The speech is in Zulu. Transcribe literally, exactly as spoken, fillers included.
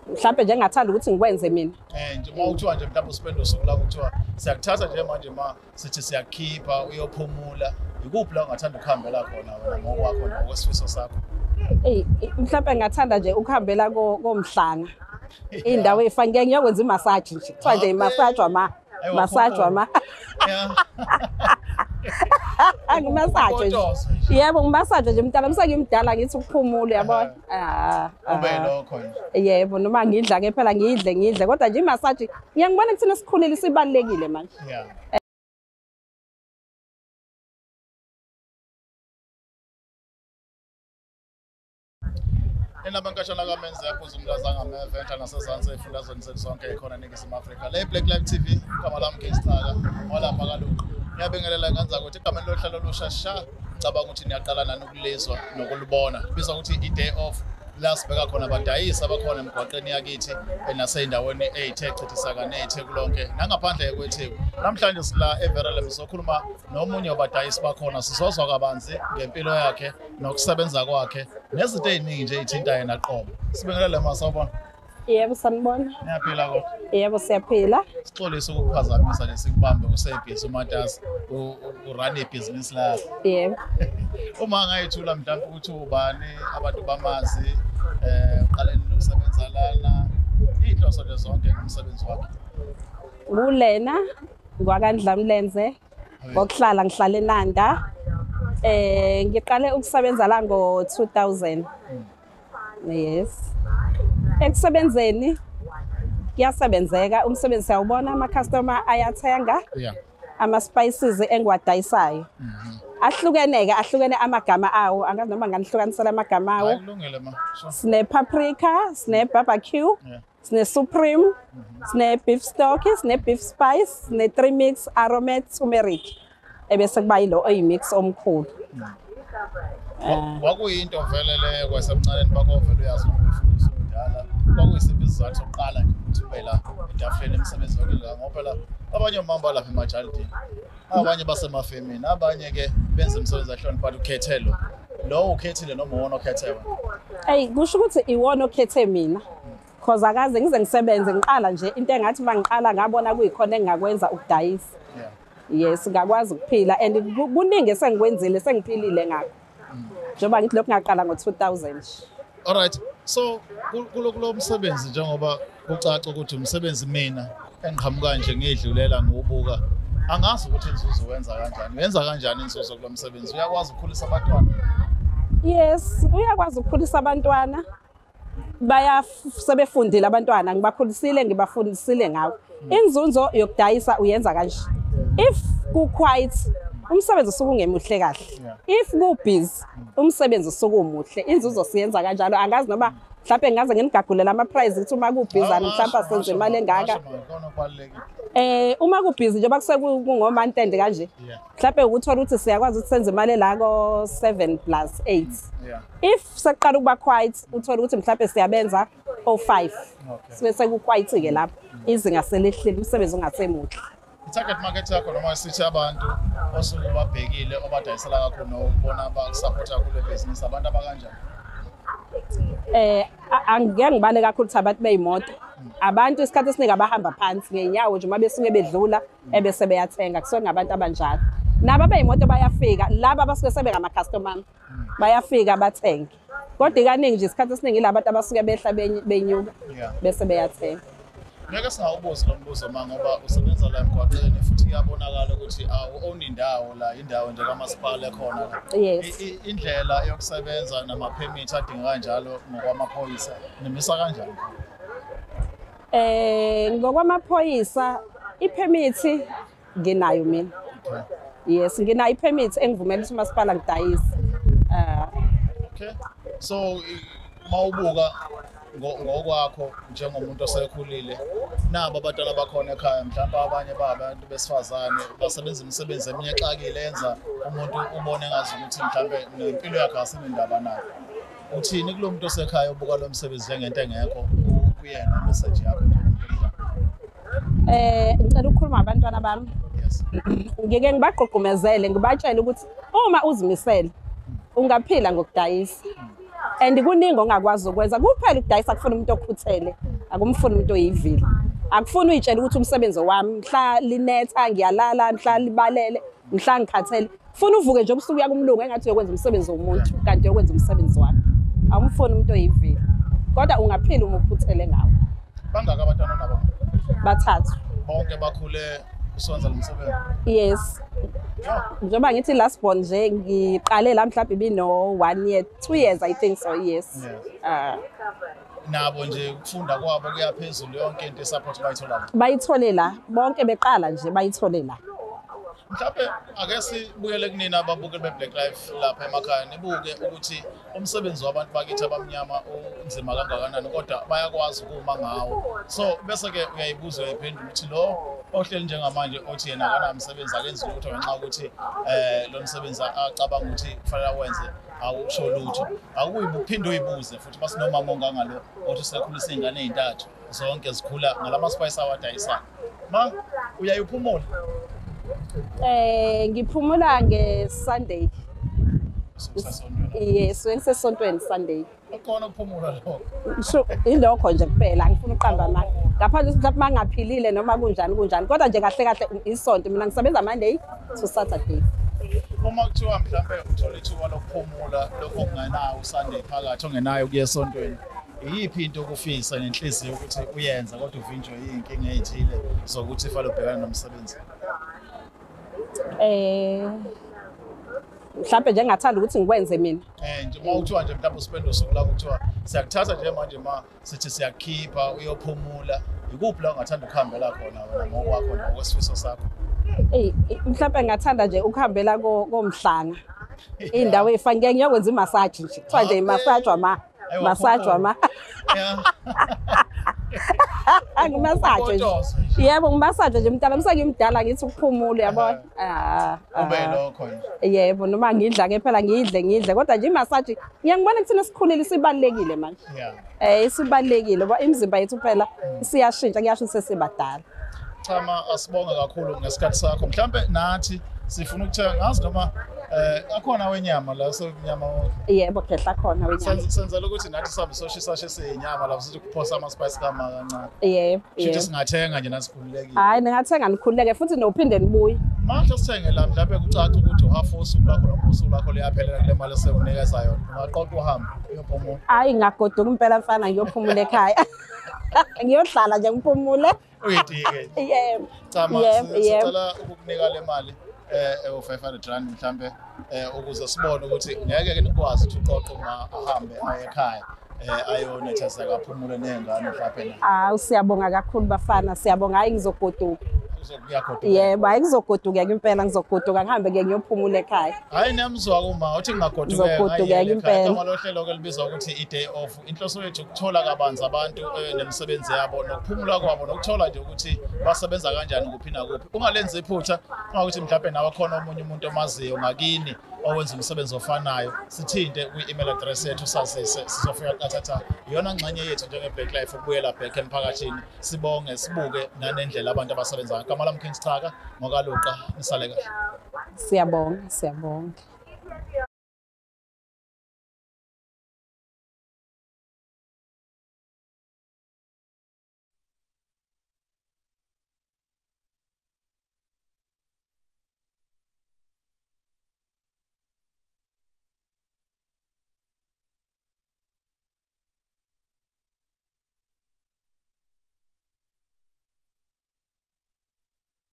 mhlawumbe nje engathanda ukuthi ngikwenze mina. Eh nje mawuthiwa nje mhlawumbe uspend usuku la kuthiwa siyakuthatha nje manje ma sithi siyakhipha uyophumula ikuphi la ungathanda ukuhambela khona wena ngokwakho nokwesifiso sakho? Eh mhlawumbe ngathanda nje ukuhambela komhlanga. Indawo efana ngeke ngiyokwenza imassage nje. Kuthiwa nje imassage ama massage ama. Angimassage nje. Yebo ngimassage nje mntana msengimdala ngithi ukuphumula yabona. Ah. Ube lokho nje. Yebo noma ngidla ke phela ngidle ngidle kodwa nje imassage ngiyangibona kuthina sikhulile sibalekile manje. Yeah. Enabankashana kamenze yakho uzumlazanga ama-event angasezansi efundazweni sonke ekhona eNingizimu Afrika. Le Black Live T V igama lami Ngesithaka walapha kaluqa. Ngiyabingelela ngenza ukuthi igama lohlelo lushasha ngicabanga ukuthi niyaqala nani ukulizwa nokulibona. Bizwa ukuthi i-day off la sibheka khona abadayisi abakhona emgwaqeni yakithi nasey'ndaweni ey'the chithisa neTheku lonke nangaphandle kweTheku. Namhlanje sila eVerulam sizokhuluma nomunye wabadayisi bakhona sizozwa kabanzi ngempilo yakhe nokusebenza kwakhe nezinto ey'ningi nje ey'thinta yena qobo. Sibingelele masawubona. Yebo sanibona. Niyaphila kodwa? Yebo siyaphila. Sixolise ukukuphazamisa lesikubambe usebhizi uMatasa urun ibhizinisi lakho. Yebo. Uma ngayithula mhlawumbe ukuthi ubani abantu bamazi eh uqaleni nokusebenza lana inhloso nje zonke ngomsebenzi wakhe. Ngulena ngwakandlamlenze ngokuhlala ngihlala eNanda. Eh ngiqale ukusebenza la ngo two thousand. Yes. Ekusebenzeni kuyasebenzeka umsebenzi siyawubona ama customer ayathenga. Yeah. Ama spices engiwadayisayo. Mhm. Ahlukeneke ahlukene amagama awo angazi noma nganihlukanisela amagama awo. Ayilungile ma. Sine paprika, sine barbecue, Yeah. sine supreme, sine beef stock, sine beef spice, sine three mix aromat turmeric. Ebese kuba yilo oyimix omkhulu. Kwakuyinto vele le kwasemncane bakho vele uyazi ukufundisa umdala. Kwakuyisiphi isizathu sokuqala nje ukuthi ube la etafuleni emsebenzi wakhe ngoba phela abanye omama lapha emajalidini. Abanye basemafemini, abanye ke benza imisebenzi ahlonipha ukhethelo. Lo ukhethile noma uwona okhethe wena? Hey, kusho ukuthi iwona okhethe mina. Because akaze ngize ngisebenze ngiqala nje into engathi mangiqala ngabona kuyikhona engakwenza ukudayisa. Yeah. Yes, ngakwazi ukuphila and kuningi sengikwenzile sengiphilile ngakho. Njengoba ngithi lokhu ngaqala ngo two thousand. Alright. So kulo msebenzi njengoba kucaca ukuthi umsebenzi mina engiqhamuka nje ngidlulela ngobuka. Angazi ukuthi inzuzo wenza kanjani. Wenza kanjani inzuzo kulo msebenzi? Uyakwazi ukukhulisa abantwana? Yes, uyakwazi ukukhulisa abantwana. Baya sebefundile abantwana ngibakhulisile ngibafundisile ngawo. Inzuzo yokudayisa uyenza kanje. If ku quiet umsebenzi usuku ungemuhle kahle. If ku busy umsebenzi usuku umuhle. Inzuzo siyenza kanjalo angazi noma mhlawumbe ngaze nginigagulela ama prize ukuthi uma ku busy mhlawumbe senze imali engaka. Eh uma ku busy njengoba kuse kungomantende kanje. Mhlawumbe ukuthola ukuthi siyakwazi ukuthi senze imali la ko seven plus eight. If seqala ukuba quiet uthola ukuthi mhlawumbe siyabenza oh five. Sibe seku quiet ke lapho izinga selehlile umsebenzi ungasemuhle. I-target market yakho noma sithi abantu osuke babhekile obadayisela kakhulu nokubona abakusupporta kule business abantu abakanjani? Eh angeke ngibale kakhulu ukuthi abantu beyimoto. Abantu isikhathi esiningi abahamba phansi ngenyawo nje uma besuke bedlula ebese beyathenga kusuke ngabantu abanjalo. Nabo beyimoto bayafika laba abasuke sebengama customer bayafika bathenge. Kodwa kaningi nje isikhathi esiningi labantu abasuke behla benyuka bese beyathenga. Ngeke singawubuza lo mbuzo ma ngoba usebenza la emgwaqeni futhi kuyabonakala ukuthi awu-own indawo la indawo nje kamasipala ekhona la. Yes. Indlela yokusebenza nama-permit adinga kanjalo ngokwamaphoyisa nimisa kanjani? Eh ngokwamaphoyisa i-permit nginayo mina. Yes, nginayo i-permit engivumela ukuthi umasipala ngidayise. Ah. Okay. So mawubuka ngokwakho njengomuntu osekhulile nabo abantwana bakhona ekhaya mhlawumbe abanye babantu besifazane basebenza imisebenzi eminye exakile yenza umuntu ubone ngazi ukuthi mhlawumbe nempilo yakhe asinendaba nayo. Uthini kulo muntu osekhaya ubuka lo msebenzi njengento engekho kuyena message yakho? Eh ngicela ukukhuluma abantwana bami. Yes. Ngike ngibagqugqumezele ngibatshela ukuthi uma uzimisele ungaphila ngokudayisa. and kuningi ongakwazi ukwenza kuphela ukudayisa kufuna umuntu okhuthele akumfuni umuntu oyivili akufuni uyitshela ukuthi umsebenzi wami mhla linetha ngiyalala mhla libalele mhla ngikhathele ufuna uvuke nje ubusuku yakumlungu engathi uyokwenza umsebenzi womuntu kanti uyokwenza umsebenzi wakho awumfuni umuntu oyivili kodwa ungaphila uma ukhuthele ngawo bangaka abantwana nabo bathathu bonke bakhule usonza lomsebenzi yes njengoba ngithi last born nje ngiqale la mhlawumbe bino one year two years I think so yes ah nabo nje ukufunda kwabo kuyaphezulu yonke into esupport bayithola bayithole la bonke beqala nje bayithole la mhlawumbe ake sibuyele kunina ababukeli be-Black Life lapha emakhaya nibuke ukuthi umsebenzi wabantu bakithi abamnyama unzima kangakanani kodwa bayakwazi ukuma ngawo so bese-ke uyayibuza uyayiphendula ukuthi lo ohleli njengamanje othi yena akanamsebenzi akenzi lutho ngenxa yokuthi um lo msebenzi acabanga ukuthi kufanele awenze awusho lutho akuyibuphinde uyibuze futhi basinomama ongangalo othi usekhulisa iy'ngane ey'ntathu zonke zikhula ngalamasipayisi awadayisayo ma uyayiphumula Eh ngiphumula ngeSunday. Yes, ngisesontweni Sunday. Ukhona ukuphumula lokho. Sho ilokho nje kuphela ngifuna uqamba amanga. Ngaphandle ukuthi mhlawumbe mangaphilile noma kunjani kunjani kodwa nje kahle kahle isonto mina ngisebenza Monday to Saturday. Uma kuthiwa mhlawumbe uthola ithuba lokuphumula lokho kungenayo uSunday phakathi ongenayo kuye esontweni. Iyiphi into okufisa nenhliziyo ukuthi uyenza kodwa uvinjwe yinkinga ezithile zokuthi fanele ubhekane nomsebenzi? Eh mhlawumbe nje ngathanda ukuthi ngikwenze mina eh nje uma uthiwa nje mhlawumbe uspend usuku la kuthiwa siyakuthatha nje manje ma sithi siyakhipha uyophumula ikuphi la ungathanda ukuhambela khona wena ngokwakho nokwesifiso sakho eh mhlawumbe ngathanda nje ukuhambela komhlanga indawo efanele ngiyokwenza imassage nje kuthiwa nje imassage ama massage ama Angimassage nje. Yebo ngimassage nje mntana msa ngimdala ngithi ukuphumula yabona. Ah. Ube lokho nje. Yebo noma ngidla ke phela ngidle ngidle kodwa nje imassage ngiyangibona kuthina sikhulile sibalekile manje. Yeah. Eh isibalekile ngoba imizimba yethu phela siyashintsha kuyasho sesibadala. Chama asibonga kakhulu ngesikhathi sakho. Mhlambe nathi sifuna ukuthenga ngazi noma eh akhona wenyama la sokunyama yebo khehla khona wenyama senzela ukuthi nathi sabe soshisa seyinyama la sithi kuphosa ama spice kama kancane yebo yebo singathenga nje nasikhululekile hayi ningathenga nikhululeke futhi nophinde nibuye manje sithenge la mhlawumbe kucaca ukuthi uhalf usuku lakho noma usuku lakho liyaphelela kule mali esekunikeza yona ungaqoqa uhambe uyophumula hayi ngagoduka impela mfana ngiyophumula ekhaya ngiyohlala nje ngiphumule uyitike yebo chama sicela ukukunika le mali eh u five hundred rand mhlambe eh ukuze sibone ukuthi ngeke ke nikwazi ukuthi uqoqo uma ahambe aye ekhaya eh ayonethesa kaphumule nengane mhlawumbe na ah siyabonga kakhulu bafana siyabonga hayi ngizogoduka uzokuyagoduka yebo hayi ngizogoduka ke impela ngizogoduka ngihambe ke ngiyophumula ekhaya hayi nemzwa kuma uthi ngingagoduka ekhaya kama lohlelo kelibizwa ukuthi i day off inhloso yethu ukuthola kabanzi abantu nemisebenzi yabo nokuphumula kwabo nokuthola nje ukuthi basebenza kanjani kuphi na kuphi ungalenza iphutha ngokuthi mhlawumbe nawe khona omunye umuntu omaziyo ngakini owenza umsebenzi ofanayo sithinte kwi-email address yethu sasise sizofika kathatha iyona ngxenye yethu njenge-Black Life ukubuyela back emphakathini sibonge sibuke nanendlela abantu abasebenza ngama lami King Sithaka ngokaluqa nisale kahle siyabonga siyabonga